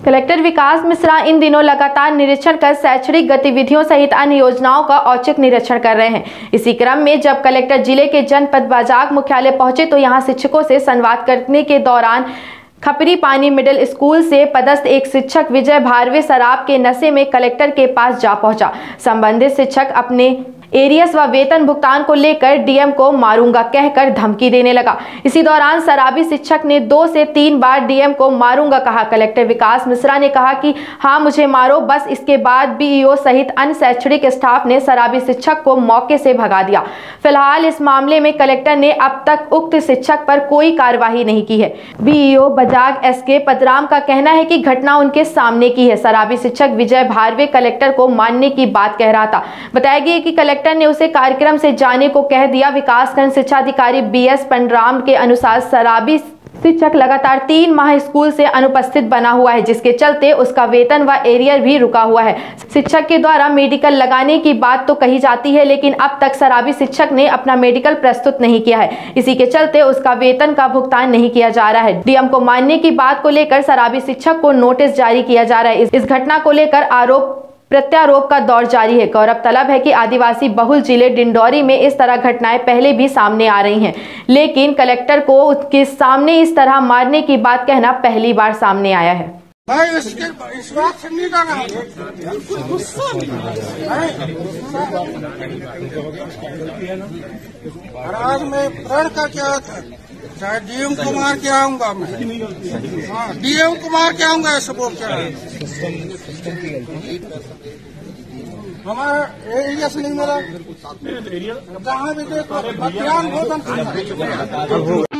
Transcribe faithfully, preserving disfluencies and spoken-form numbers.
Collector विकास मिश्रा इन दिनों लगातार निरीक्षण कर शैक्षणिक गतिविधियों सहित अन्य योजनाओं का औचक निरीक्षण कर रहे हैं। इसी क्रम में जब कलेक्टर जिले के जनपद बाजाग मुख्यालय पहुंचे तो यहां शिक्षकों से संवाद करने के दौरान खपरी पानी मिडिल स्कूल से पदस्थ एक शिक्षक विजय भारवे शराब के नशे में कलेक्टर के पास जा पहुंचा। संबंधित शिक्षक अपने एरियस व वेतन भुगतान को लेकर डीएम को मारूंगा कहकर धमकी देने लगा। इसी दौरान शराबी शिक्षक ने दो से तीन बार डीएम को मारूंगा कहा। कलेक्टर विकास मिश्रा ने कहा कि हाँ मुझे मारो बस। इसके बाद बीईओ सहित अन्य शैक्षणिक स्टाफ ने शराबी शिक्षक को मौके से भगा दिया। फिलहाल इस मामले में कलेक्टर ने अब तक उक्त शिक्षक पर कोई कार्यवाही नहीं की है। बीईओ बाजाग एस के पदराम का कहना है कि घटना उनके सामने की है। शराबी शिक्षक विजय भारवे कलेक्टर को मानने की बात कह रहा था। बताया गया कि कलेक्टर ने उसे कार्यक्रम से जाने को कह दिया। विकासखंड शिक्षा अधिकारी बी एस पंडराम के अनुसार शराबी शिक्षक लगातार तीन माह स्कूल से अनुपस्थित बना हुआ है, जिसके चलते उसका वेतन व एरियर भी रुका हुआ है। शिक्षक के द्वारा मेडिकल लगाने की बात तो कही जाती है, लेकिन अब तक शराबी शिक्षक ने अपना मेडिकल प्रस्तुत नहीं किया है। इसी के चलते उसका वेतन का भुगतान नहीं किया जा रहा है। डीएम को मानने की बात को लेकर शराबी शिक्षक को नोटिस जारी किया जा रहा है। इस घटना को लेकर आरोप प्रत्यारोप का दौर जारी है। गौरव तलब है कि आदिवासी बहुल जिले डिंडौरी में इस तरह घटनाएं पहले भी सामने आ रही हैं, लेकिन कलेक्टर को उसके सामने इस तरह मारने की बात कहना पहली बार सामने आया है। भाई इसके इस बात से नहीं करना है। आज मैं प्रण का क्या था, चाहे डीएम को मार के आऊंगा मैं। हाँ डीएम को मार के आऊंगा ऐसे बोल क्या हमारा एरिया से नहीं मिला। जहाँ भी देखो मध्याह्न भोजन